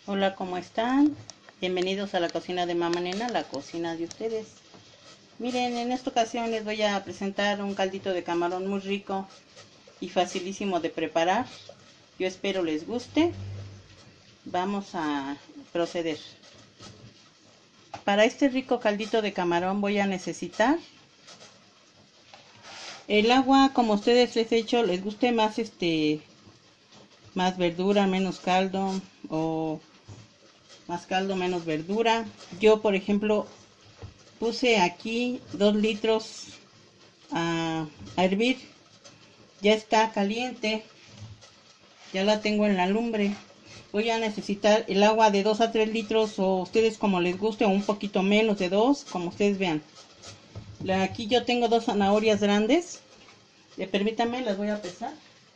Hola, ¿cómo están? Bienvenidos a la cocina de Mamá Nena, la cocina de ustedes. Miren, en esta ocasión les voy a presentar un caldito de camarón muy rico y facilísimo de preparar. Yo espero les guste. Vamos a proceder. Para este rico caldito de camarón voy a necesitar el agua, como ustedes les he dicho, les guste más más verdura, menos caldo, o más caldo, menos verdura. Yo, por ejemplo, puse aquí 2 litros a hervir. Ya está caliente, ya la tengo en la lumbre. Voy a necesitar el agua de 2 a 3 litros, o ustedes como les guste, o un poquito menos de 2, como ustedes vean. Aquí yo tengo 2 zanahorias grandes. Permítanme, las voy a pesar.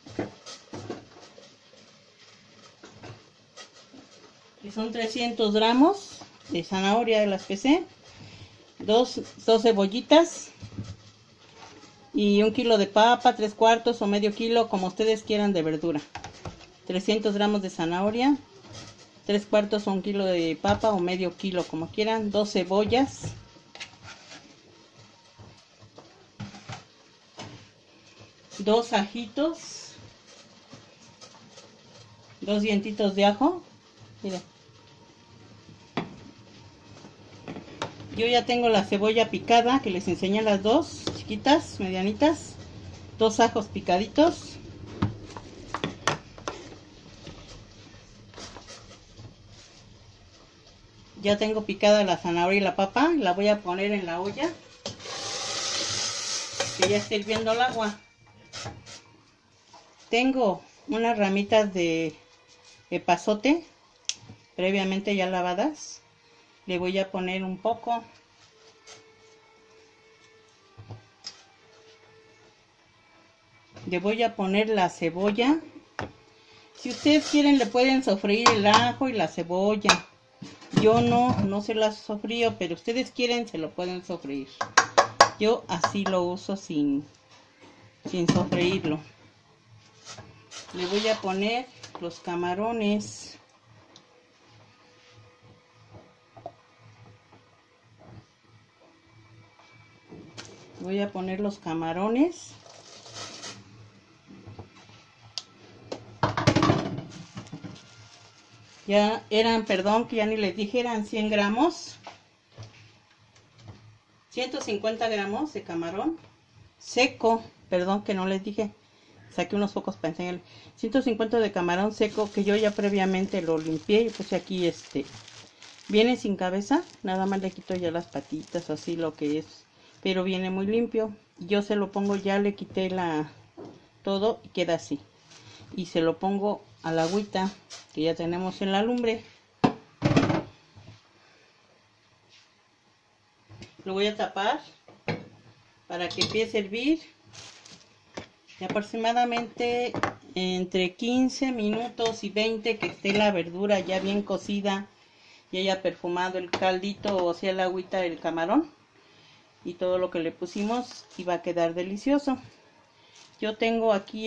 Y son 300 gramos de zanahoria, las pesé. Dos cebollitas. Y 1 kilo de papa, 3/4 o medio kilo, como ustedes quieran, de verdura. 300 gramos de zanahoria, 3/4 o 1 kilo de papa o medio kilo, como quieran. 2 cebollas, 2 ajitos, 2 dientitos de ajo. Miren, yo ya tengo la cebolla picada, que les enseñé las dos chiquitas, medianitas. 2 ajos picaditos. Ya tengo picada la zanahoria y la papa. La voy a poner en la olla, que ya está hirviendo el agua. Tengo unas ramitas de epazote previamente ya lavadas. Le voy a poner un poco. Le voy a poner la cebolla. Si ustedes quieren, le pueden sofreír el ajo y la cebolla. Yo no se las sofrío, pero ustedes quieren, se lo pueden sofreír. Yo así lo uso sin sofreírlo. Le voy a poner los camarones. Voy a poner los camarones. Ya eran, perdón, que ya ni les dije, eran 100 gramos. 150 gramos de camarón seco. Perdón que no les dije. Saqué unos pocos para enseñarles. 150 de camarón seco, que yo ya previamente lo limpié. Y puse aquí viene sin cabeza. Nada más le quito ya las patitas, así lo que es. Pero viene muy limpio. Yo se lo pongo, ya le quité todo y queda así. Y se lo pongo a la agüita que ya tenemos en la lumbre. Lo voy a tapar para que empiece a hervir. Y aproximadamente entre 15 minutos y 20, que esté la verdura ya bien cocida y haya perfumado el caldito, o sea, el agüita del camarón y todo lo que le pusimos, y va a quedar delicioso. Yo tengo aquí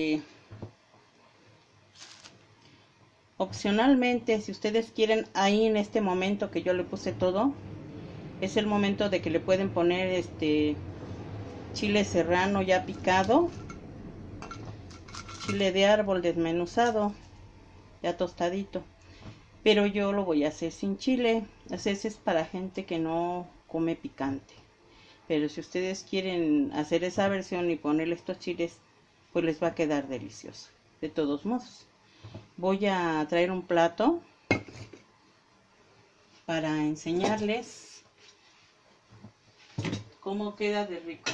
opcionalmente, si ustedes quieren, ahí en este momento que yo le puse todo, es el momento de que le pueden poner chile serrano ya picado, chile de árbol desmenuzado, ya tostadito. Pero yo lo voy a hacer sin chile. Ese es para gente que no come picante. Pero si ustedes quieren hacer esa versión y ponerle estos chiles, pues les va a quedar delicioso. De todos modos, voy a traer un plato para enseñarles cómo queda de rico.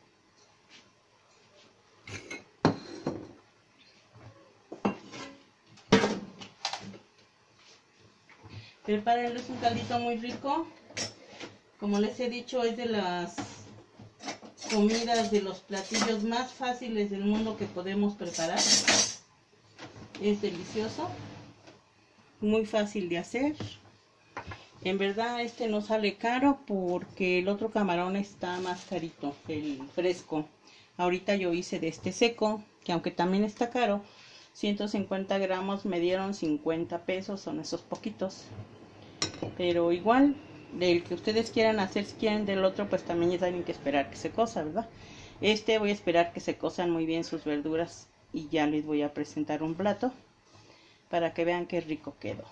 Prepárenles un caldito muy rico. Como les he dicho, es de las comidas, de los platillos más fáciles del mundo que podemos preparar. Es delicioso, muy fácil de hacer. En verdad no sale caro, porque el otro camarón está más carito, el fresco. Ahorita yo hice de seco, que aunque también está caro, 150 gramos me dieron 50 pesos, son esos poquitos. Pero igual, del que ustedes quieran hacer, si quieren del otro, pues también ya tienen que esperar que se cosa, ¿verdad? Voy a esperar que se cosan muy bien sus verduras y ya les voy a presentar un plato para que vean qué rico quedó.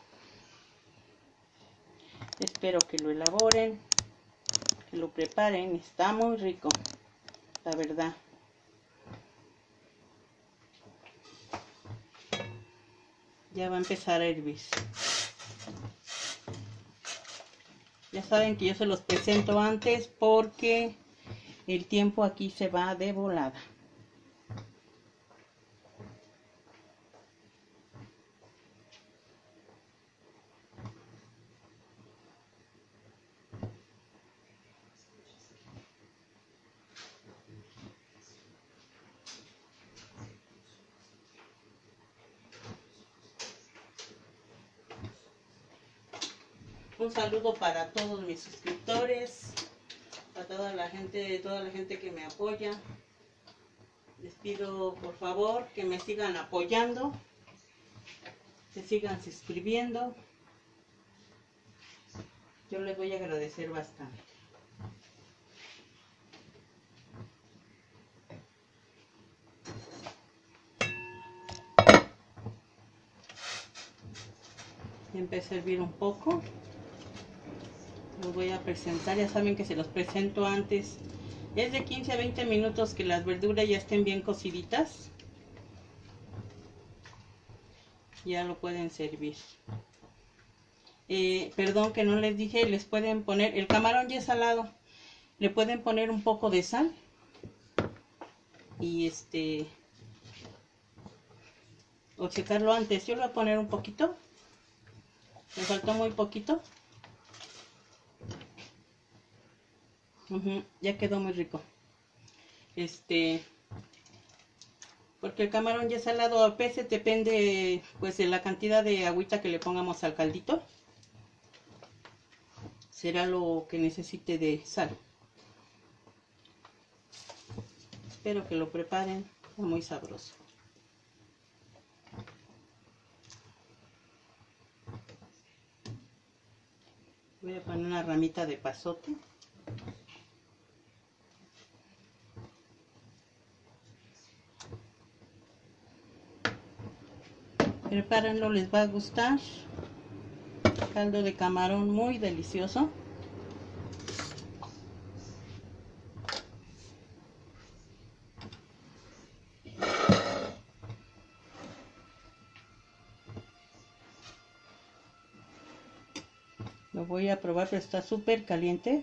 Espero que lo elaboren, que lo preparen, está muy rico, la verdad. Ya va a empezar a hervir. Ya saben que yo se los presento antes porque el tiempo aquí se va de volada. Un saludo para todos mis suscriptores, para toda la gente que me apoya. Les pido por favor que me sigan apoyando, se sigan suscribiendo. Yo les voy a agradecer bastante. Ya empecé a hervir un poco. Los voy a presentar, ya saben que se los presento antes. Es de 15 a 20 minutos que las verduras ya estén bien cociditas. Ya lo pueden servir. Perdón que no les dije, les pueden poner, el camarón ya es salado, le pueden poner un poco de sal. Y o checarlo antes. Yo le voy a poner un poquito. Me faltó muy poquito. Ya quedó muy rico. Porque el camarón ya es salado, a veces depende pues de la cantidad de agüita que le pongamos al caldito. Será lo que necesite de sal. Espero que lo preparen, está muy sabroso. Voy a poner una ramita de pasote. Prepárenlo, les va a gustar. Caldo de camarón muy delicioso. Lo voy a probar, pero está súper caliente.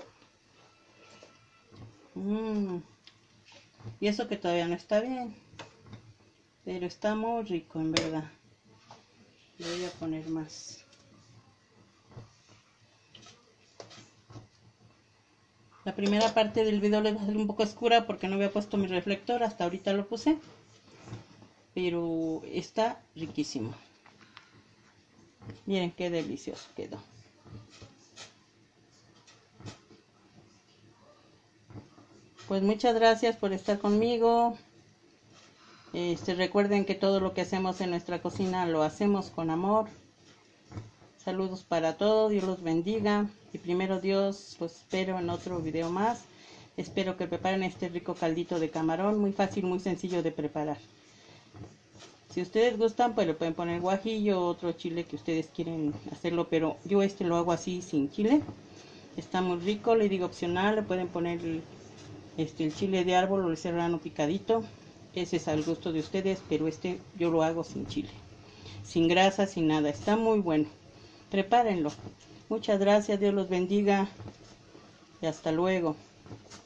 Y eso que todavía no está bien. Pero está muy rico, en verdad. Le voy a poner más. La primera parte del video les va a salir un poco oscura porque no había puesto mi reflector. Hasta ahorita lo puse. Pero está riquísimo. Miren qué delicioso quedó. Pues muchas gracias por estar conmigo. Recuerden que todo lo que hacemos en nuestra cocina lo hacemos con amor. Saludos para todos, Dios los bendiga. Y primero Dios, los espero en otro video más. Espero que preparen este rico caldito de camarón. Muy fácil, muy sencillo de preparar. Si ustedes gustan, pues le pueden poner guajillo o otro chile que ustedes quieren hacerlo. Pero yo lo hago así, sin chile. Está muy rico, le digo opcional. Le pueden poner el chile de árbol o el serrano picadito. Ese es al gusto de ustedes, pero yo lo hago sin chile. Sin grasa, sin nada. Está muy bueno. Prepárenlo. Muchas gracias, Dios los bendiga y hasta luego.